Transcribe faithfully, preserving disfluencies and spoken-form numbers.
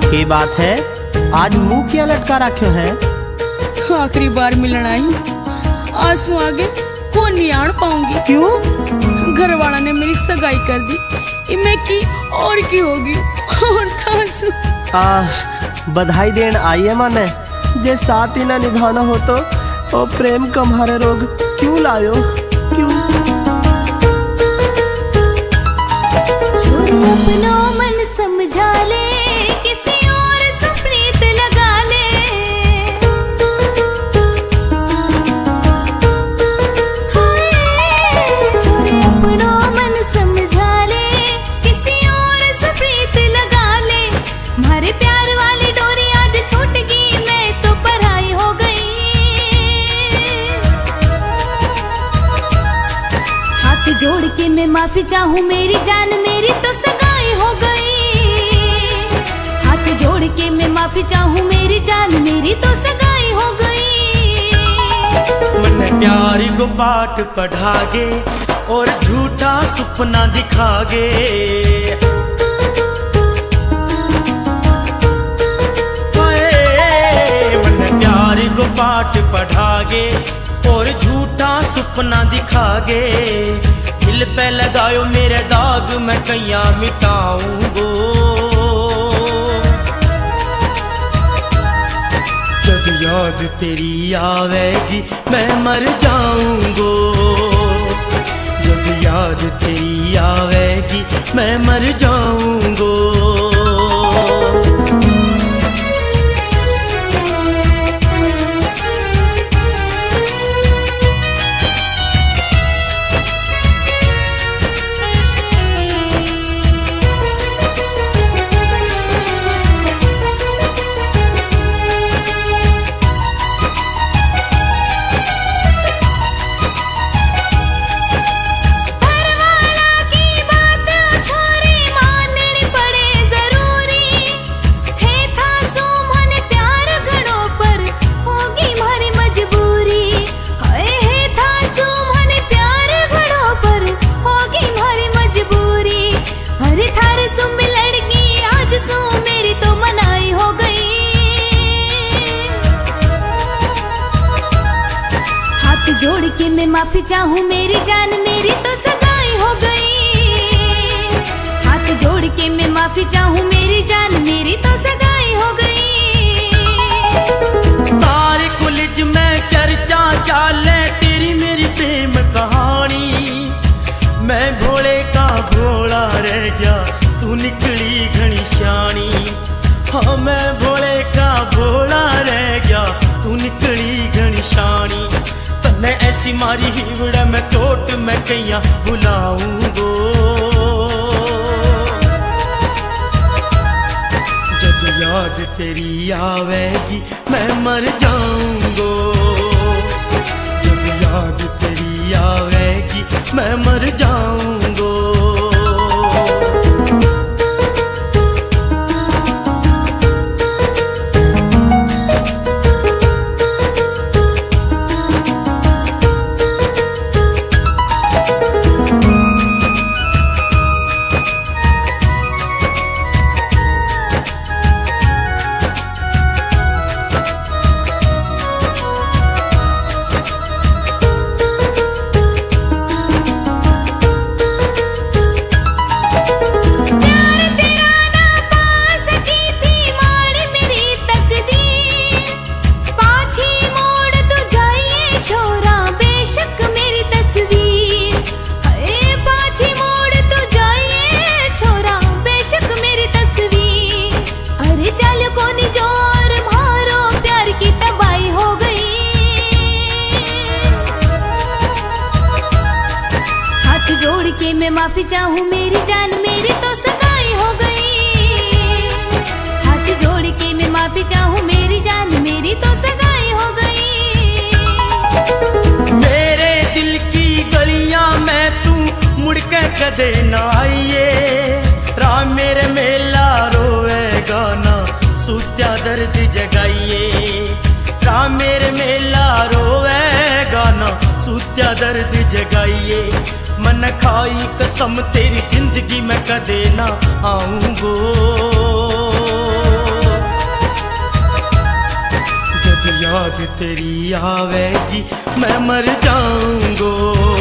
ये बात है, आज मुंह क्या लटका रखे है? आखिरी बार मिलना आई, आज से आगे कौन नहीं आड़ पाऊंगी। क्यों? घर वाला ने मेरी सगाई कर दी, इमें की और की होगी। और तासु आ बधाई देन आई है माने, जे साथ ही ना निभाना हो तो ओ प्रेम कम्हारे रोग क्यों लायो? क्यों? अपनो मन समझा ले, किसी और से प्रीत लगा ले। अपनो मन समझा ले, किसी और से प्रीत लगा ले। मारे प्यार वाली डोरी आज छूट गई, मैं तो पराई हो गई। हाथ जोड़ के मैं माफी चाहूँ मेरी जान, मेरी तो सगाई हो गई। हाथ जोड़ के मैं माफी चाहूँ मेरी जान, मेरी तो सगाई हो गई। मन प्यारी को पाठ पढ़ागे और झूठा सपना दिखागे। मन प्यारी को पाठ पढ़ागे और झूठा सपना दिखागे। दिल पे लगायो मेरे दाग, मैं कैया मिटाऊंगो। जब याद तेरी आवेगी मैं मर जाऊंगो। जब याद तेरी आवेगी मैं मर जाऊंगो। जोड़ के मैं माफी चाहूँ मेरी जान, मेरी तो सगाई हो गई। हाथ जोड़ के मैं माफी चाहूँ मेरी जान, मेरी तो सगाई हो गई। तारे कॉलेज में चर्चा चाले तेरी मेरी प्रेम कहानी। मैं भोले का भोला रह गया, तू निकली घनी श्याणी। हाँ मैं भोले का भोला रह गया, तू निकली घनी श्याणी। तन्ने ऐसी मारी हिवड़ा मैं चोट मैं कैया भुलाऊंगो। जब याद तेरी आवेगी मैं मर जाऊंगो। जब याद तेरी आवेगी मैं मर जाऊंगो। मैं माफी चाहूँ मेरी जान, मेरी तो सगाई हो गई। हाथ जोड़ के मैं माफी चाहूँ मेरी जान, मेरी तो सगाई हो गई। मेरे दिल की गलियां में तू मुड़ के कदे ना आइए। राम मेरे मेला रोएगा ना, सूत्या दर्द जगाइए। राम मेरे मेला रोएगा ना, सूत्या दर्द जगाइए। मन खाई कसम तेरी जिंदगी में कदे ना आऊंगो। याद तेरी आवेगी मैं मर जाऊंगो।